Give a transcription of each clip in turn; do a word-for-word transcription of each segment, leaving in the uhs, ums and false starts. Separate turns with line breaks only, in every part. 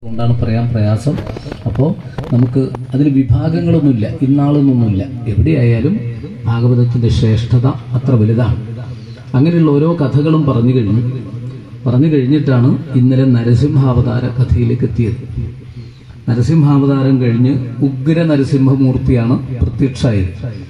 അതുകൊണ്ടാണ് പറയാൻ പ്രയാസം. അപ്പോൾ നമുക്ക് അതിന് വിഭാഗങ്ങളൊന്നുമില്ല, ഇന്നാളൊന്നൊന്നുമില്ല. എവിടെയായാലും ഭാഗവതത്തിന്റെ ശ്രേഷ്ഠത അത്ര വലുതാണ്. അങ്ങനെയുള്ള ഓരോ കഥകളും പറഞ്ഞു കഴിഞ്ഞു പറഞ്ഞു കഴിഞ്ഞിട്ടാണ് ഇന്നലെ നരസിംഹാവതാര കഥയിലേക്ക് എത്തിയത്. നരസിംഹാവതാരം കഴിഞ്ഞ് ഉഗ്ര നരസിംഹമൂർത്തിയാണ് പ്രത്യക്ഷമായത്.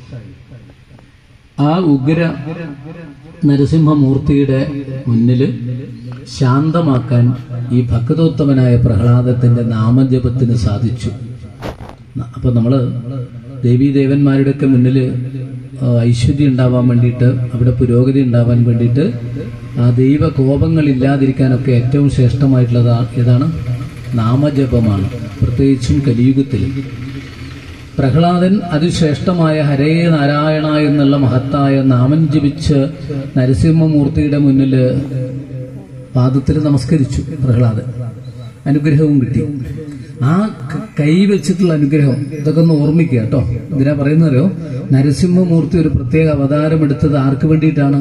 ആ ഉഗ്ര നരസിംഹമൂർത്തിയുടെ മുന്നിൽ ശാന്തമാക്കാൻ ഈ ഭക്തോത്തമനായ പ്രഹ്ലാദത്തിന്റെ നാമജപത്തിന് സാധിച്ചു. അപ്പൊ നമ്മള് ദേവീദേവന്മാരുടെയൊക്കെ മുന്നിൽ ഐശ്വര്യം ഉണ്ടാവാൻ വേണ്ടിയിട്ട്, അവിടെ പുരോഗതി ഉണ്ടാവാൻ വേണ്ടിയിട്ട്, ആ ദൈവ കോപങ്ങൾ ഇല്ലാതിരിക്കാനൊക്കെ ഏറ്റവും ശ്രേഷ്ഠമായിട്ടുള്ളത് ഏതാണ്? നാമജപമാണ്. പ്രത്യേകിച്ചും കലിയുഗത്തിൽ പ്രഹ്ലാദൻ അതിശ്രേഷ്ഠമായ ഹരേ നാരായണ എന്നുള്ള മഹത്തായ നാമം ജപിച്ച് നരസിംഹമൂർത്തിയുടെ മുന്നിൽ പാദത്തിൽ നമസ്കരിച്ചു. പ്രഹ്ലാദൻ അനുഗ്രഹവും കിട്ടി. ആ കൈ വെച്ചിട്ടുള്ള അനുഗ്രഹം ഇതൊക്കെ ഒന്ന് ഓർമ്മിക്കുക കേട്ടോ. ഇതിനാ പറയുന്നതോ, നരസിംഹമൂർത്തി ഒരു പ്രത്യേക അവതാരം എടുത്തത് ആർക്ക് വേണ്ടിയിട്ടാണ്?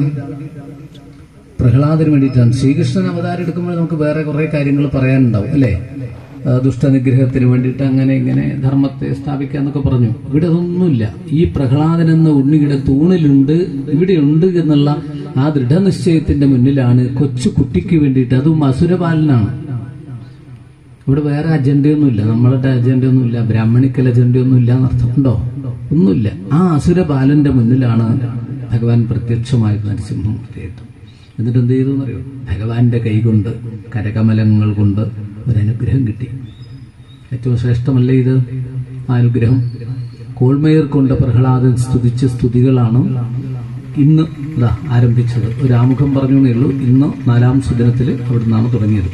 പ്രഹ്ലാദന് വേണ്ടിയിട്ടാണ്. ശ്രീകൃഷ്ണൻ അവതാരം എടുക്കുമ്പോൾ നമുക്ക് വേറെ കുറെ കാര്യങ്ങൾ പറയാനുണ്ടാവും അല്ലേ? ദുഷ്ടനിഗ്രഹത്തിന് വേണ്ടിയിട്ട് അങ്ങനെ ഇങ്ങനെ ധർമ്മത്തെ സ്ഥാപിക്കുക എന്നൊക്കെ പറഞ്ഞു. ഇവിടെ അതൊന്നുമില്ല. ഈ പ്രഹ്ലാദൻ എന്ന ഉണ്ണിയുടെ തൂണിലുണ്ട്, ഇവിടെയുണ്ട് എന്നുള്ള ആ ദൃഢനിശ്ചയത്തിന്റെ മുന്നിലാണ് കൊച്ചു കുട്ടിക്ക് വേണ്ടിയിട്ട്, അതും അസുരപാലനാണ്. ഇവിടെ വേറെ അജണ്ടയൊന്നുമില്ല, നമ്മളുടെ അജണ്ടയൊന്നുമില്ല, ബ്രാഹ്മണിക്കൽ അജണ്ടയൊന്നും ഇല്ല എന്നർത്ഥം ഉണ്ടോ? ഒന്നുമില്ല. ആ അസുരപാലന്റെ മുന്നിലാണ് ഭഗവാൻ പ്രത്യക്ഷമായത് നരസിംഹമൂർത്തിയായിട്ട്. എന്നിട്ട് എന്ത് ചെയ്തു എന്നറിയോ? ഭഗവാന്റെ കൈകൊണ്ട്, കരകമലങ്ങൾ കൊണ്ട് ഒരനുഗ്രഹം കിട്ടി. ഏറ്റവും ശ്രേഷ്ഠമല്ലേ ഇത്? ആ അനുഗ്രഹം കോൾമേർ കൊണ്ട് പ്രഹ്ലാദൻ സ്തുതിച്ച സ്തുതികളാണ് ഇന്ന് ഇതാ ആരംഭിച്ചത്. ഒരു ആമുഖം പറഞ്ഞു എന്നേ ഉള്ളൂ. ഇന്ന് നാലാം സുദിനത്തിൽ അവിടെ നിന്നാണ് തുടങ്ങിയത്.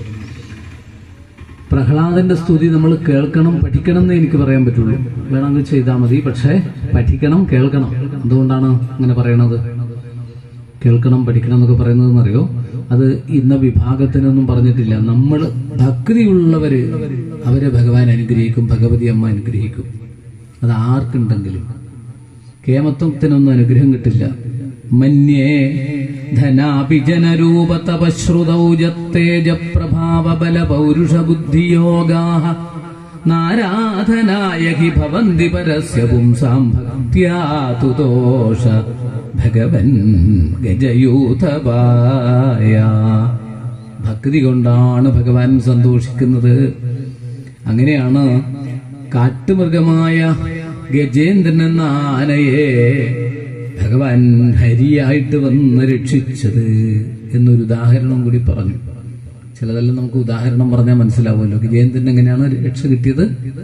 പ്രഹ്ലാദന്റെ സ്തുതി നമ്മൾ കേൾക്കണം, പഠിക്കണം എന്നേ എനിക്ക് പറയാൻ പറ്റുള്ളൂ. വേണമെങ്കിൽ ചെയ്താൽ മതി, പക്ഷേ പഠിക്കണം, കേൾക്കണം. എന്തുകൊണ്ടാണ് അങ്ങനെ പറയണത്? കേൾക്കണം, പഠിക്കണം എന്നൊക്കെ പറയുന്നതെന്നറിയോ? അത് ഇന്ന വിഭാഗത്തിനൊന്നും പറഞ്ഞിട്ടില്ല. നമ്മൾ ഭക്തിയുള്ളവര് അവരെ ഭഗവാൻ അനുഗ്രഹിക്കും, ഭഗവതി അമ്മ അനുഗ്രഹിക്കും. അത് ആർക്കുണ്ടെങ്കിലും. കേമത്വത്തിനൊന്നും അനുഗ്രഹം കിട്ടില്ല. മന്യേ ധനാഭിജനരൂപ തപശ്രുതൗജത്തേജ പ്രഭാവ ബല പൗരുഷ ബുദ്ധിയോഗാഃ നാരാധനായ ഹി ഭവന്തി പരസ്യ പുംസാം ഭക്ത്യാതു ദോഷ ഭഗവൻ ഗജയൂഥപായ. ഭക്തി കൊണ്ടാണ് ഭഗവാൻ സന്തോഷിക്കുന്നത്. അങ്ങനെയാണ് കാട്ടുമൃഗമായ ഗജേന്ദ്രൻ എന്ന ആനയെ ഭഗവാൻ ഹരിയായിട്ട് വന്ന് രക്ഷിച്ചത് എന്നൊരു ഉദാഹരണം കൂടി പറഞ്ഞു. ചിലതെല്ലാം നമുക്ക് ഉദാഹരണം പറഞ്ഞാൽ മനസ്സിലാവുമല്ലോ. ഗജേന്ദ്രൻ എങ്ങനെയാണ് രക്ഷ കിട്ടിയത്?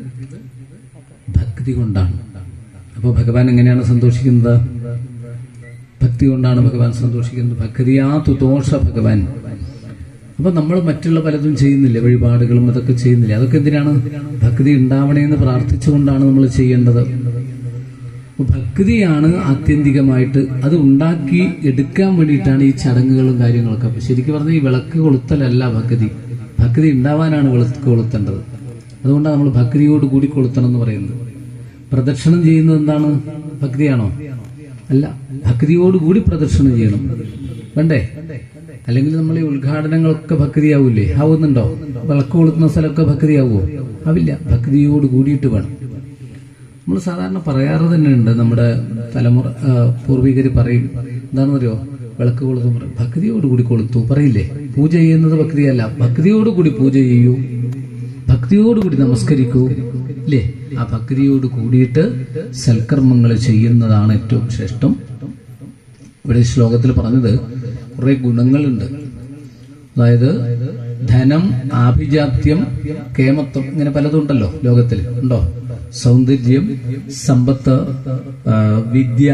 ഭക്തി കൊണ്ടാണ്. അപ്പൊ ഭഗവാൻ എങ്ങനെയാണ് സന്തോഷിക്കുന്നത്? ഭക്തി കൊണ്ടാണ് ഭഗവാൻ സന്തോഷിക്കുന്നത്. ഭക്തിയാ തുതോഷ ഭഗവാൻ. അപ്പൊ നമ്മൾ മറ്റുള്ള പലതും ചെയ്യുന്നില്ല, വഴിപാടുകളും അതൊക്കെ ചെയ്യുന്നില്ല. അതൊക്കെ എന്തിനാണ്? ഭക്തി ഉണ്ടാവണേന്ന് പ്രാർത്ഥിച്ചുകൊണ്ടാണ് നമ്മൾ ചെയ്യേണ്ടത്. ഭക്തിയാണ് ആത്യന്തികമായിട്ട്. അത് ഉണ്ടാക്കി എടുക്കാൻ വേണ്ടിയിട്ടാണ് ഈ ചടങ്ങുകളും കാര്യങ്ങളൊക്കെ. അപ്പൊ ശരിക്കും പറഞ്ഞാൽ ഈ വിളക്ക് കൊളുത്തലല്ല ഭക്തി. ഭക്തി ഉണ്ടാവാനാണ് വിളക്ക് കൊളുത്തേണ്ടത്. അതുകൊണ്ടാണ് നമ്മൾ ഭക്തിയോട് കൂടി കൊളുത്തണം എന്ന് പറയുന്നത്. പ്രദക്ഷിണം ചെയ്യുന്നത് എന്താണ്? ഭക്തിയാണോ? അല്ല, ഭക്തിയോടുകൂടി പ്രദർശനം ചെയ്യണം. വേണ്ടേ? അല്ലെങ്കിൽ നമ്മൾ ഈ ഉദ്ഘാടനങ്ങളൊക്കെ ഭക്തിയാവൂലേ? ആവുന്നുണ്ടോ? വിളക്ക് കൊളുത്തുന്ന സ്ഥലമൊക്കെ ഭക്തിയാവോ? ആവില്ല. ഭക്തിയോട് കൂടിയിട്ട് വേണം. നമ്മൾ സാധാരണ പറയാറ് തന്നെ ഉണ്ട്. നമ്മുടെ തലമുറ പൂർവികര് പറയും, എന്താണെന്നറിയോ? വിളക്ക് കൊളുത്തും പറയും, ഭക്തിയോടുകൂടി കൊളുത്തു പറയില്ലേ? പൂജ ചെയ്യുന്നത് ഭക്തിയല്ല, ഭക്തിയോടുകൂടി പൂജ ചെയ്യൂ, ഭക്തിയോടുകൂടി നമസ്കരിക്കൂ ഇല്ലേ? ആ ഭക്തിയോട് കൂടിയിട്ട് സൽക്കർമ്മങ്ങൾ ചെയ്യുന്നതാണ് ഏറ്റവും ശ്രേഷ്ഠം. ഇവിടെ ശ്ലോകത്തിൽ പറഞ്ഞത് കുറെ ഗുണങ്ങളുണ്ട്. അതായത് ധനം, ആഭിജാത്യം, കേമത്വം, ഇങ്ങനെ പലതും ഉണ്ടല്ലോ ലോകത്തിൽ. ഉണ്ടോ? സൗന്ദര്യം, സമ്പത്ത്, വിദ്യ,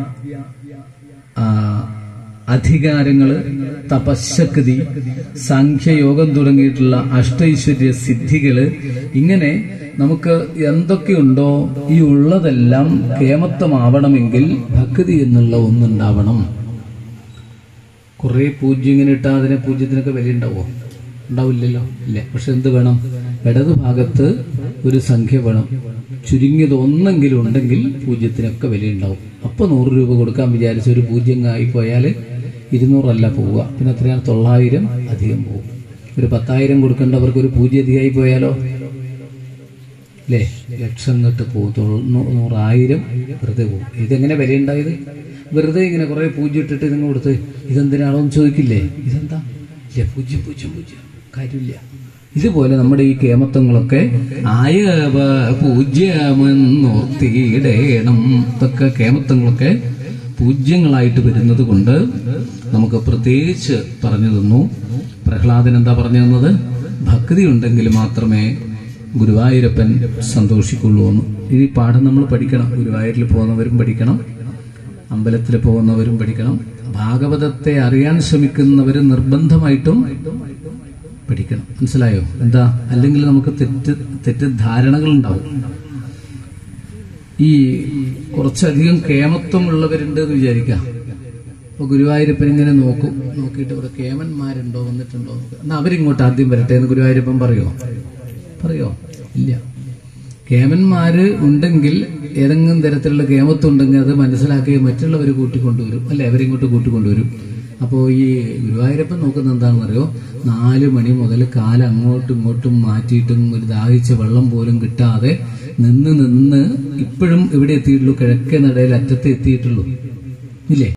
അധികാരങ്ങള്, തപശക്തി, സാഖ്യയോഗം തുടങ്ങിയിട്ടുള്ള അഷ്ടൈശ്വര്യ സിദ്ധികള്, ഇങ്ങനെ നമുക്ക് എന്തൊക്കെയുണ്ടോ ഈ ഉള്ളതെല്ലാം കേമത്വമാവണമെങ്കിൽ ഭക്തി എന്നുള്ള ഒന്നുണ്ടാവണം. കുറെ പൂജ്യം ഇങ്ങനെ ഇട്ടാൽ അതിനെ പൂജ്യത്തിനൊക്കെ വില ഉണ്ടാവോ? ഉണ്ടാവില്ലല്ലോ. ഇല്ല. പക്ഷെ എന്ത് വേണം? ഇടതു ഭാഗത്ത് ഒരു സംഖ്യ വേണം. ചുരുങ്ങിയത് ഒന്നെങ്കിലും ഉണ്ടെങ്കിൽ പൂജ്യത്തിനൊക്കെ വിലയുണ്ടാവും. അപ്പൊ നൂറ് രൂപ കൊടുക്കാൻ വിചാരിച്ച ഒരു പൂജ്യം ആയി പോയാൽ ഇരുന്നൂറല്ല പോവുക, പിന്നെ എത്രയാണ്? തൊള്ളായിരം അധികം പോകും. ഒരു പത്തായിരം കൊടുക്കേണ്ടവർക്ക് ഒരു പൂജ്യം അധികമായി പോയാലോ അല്ലേ? ലക്ഷം കെട്ട് പോകും, നൂറായിരം വെറുതെ പോകും. ഇതെങ്ങനെ വിലയുണ്ടായത്? വെറുതെ ഇങ്ങനെ കുറെ പൂജ്യം ഇട്ടിട്ട് ഇതിന് കൊടുത്ത് ഇതെന്തിനാണോ എന്ന് ചോദിക്കില്ലേ? ഇതെന്താ ഇല്ല, പൂജ്യം പൂജ്യം പൂജ്യം, കാര്യമില്ല. ഇതുപോലെ നമ്മുടെ ഈ കേമത്വങ്ങളൊക്കെ ആയവ പൂജ്യമെന്നോർത്തിയിടേണം. ഇതൊക്കെ കേമത്വങ്ങളൊക്കെ പൂജ്യങ്ങളായിട്ട് വരുന്നത് കൊണ്ട് നമുക്ക് പ്രത്യേകിച്ച് പറഞ്ഞു തന്നു. പ്രഹ്ലാദൻ എന്താ പറഞ്ഞു തന്നത്? ഭക്തി ഉണ്ടെങ്കിൽ മാത്രമേ ഗുരുവായൂരപ്പൻ സന്തോഷിക്കുള്ളൂ എന്ന്. ഈ പാഠം നമ്മൾ പഠിക്കണം. ഗുരുവായൂരിൽ പോകുന്നവരും പഠിക്കണം, അമ്പലത്തിൽ പോകുന്നവരും പഠിക്കണം, ഭാഗവതത്തെ അറിയാൻ ശ്രമിക്കുന്നവർ നിർബന്ധമായിട്ടും പഠിക്കണം. മനസ്സിലായോ? എന്താ? അല്ലെങ്കിൽ നമുക്ക് തെറ്റ് തെറ്റിദ്ധാരണകൾ ഉണ്ടാവും. ഈ കുറച്ചധികം കേമത്വമുള്ളവരുണ്ട് എന്ന് വിചാരിക്കാം. അപ്പൊ ഗുരുവായൂരപ്പൻ ഇങ്ങനെ നോക്കും, നോക്കിയിട്ട് ഇവിടെ കേമന്മാരുണ്ടോ, വന്നിട്ടുണ്ടോ, എന്നാ അവരിങ്ങോട്ട് ആദ്യം വരട്ടെ എന്ന് ഗുരുവായൂരപ്പൻ പറയോ? പറയോ? ഇല്ല. കേമന്മാര് ഉണ്ടെങ്കിൽ, ഏതെങ്കിലും തരത്തിലുള്ള കേമത്വം ഉണ്ടെങ്കിൽ അത് മനസ്സിലാക്കി മറ്റുള്ളവർ കൂട്ടിക്കൊണ്ടുവരും, അല്ലെ? അവരിങ്ങോട്ട് കൂട്ടിക്കൊണ്ടുവരും. അപ്പോൾ ഈ ഗുരുവായൂരപ്പൻ നോക്കുന്നത് എന്താണെന്നറിയോ? നാല് മണി മുതൽ കാലം അങ്ങോട്ടും ഇങ്ങോട്ടും മാറ്റിയിട്ടും ഒരു ദാഹിച്ച വെള്ളം പോലും കിട്ടാതെ നിന്ന് നിന്ന് ഇപ്പോഴും എവിടെ എത്തിയിട്ടുള്ളൂ? കിഴക്കേ നടയിൽ അറ്റത്ത് എത്തിയിട്ടുള്ളൂ, ഇല്ലേ?